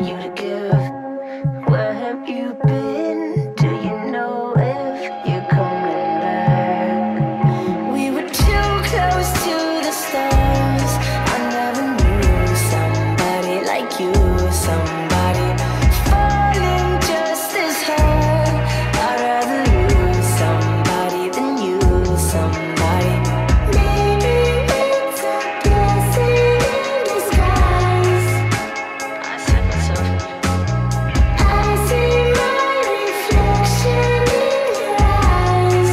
you to give. Where have you been? Do you know if you're coming back? We were too close to the stars. I never knew somebody like you, somebody falling just as hard. I'd rather lose somebody than you, somebody. Maybe it's a blessing in disguise. I said myself. I see my reflection in your eyes.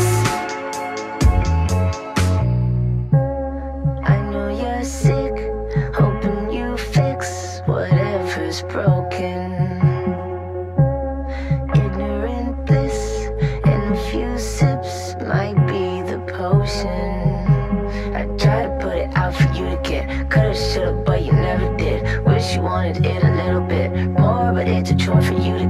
I know you're sick, hoping you fix whatever's broken. Ignorant bliss in a few sips might be the potion. I try to put it out for you to get. Coulda, shoulda, but you never did. Wish you wanted it a little bit more, but it's a chore for you to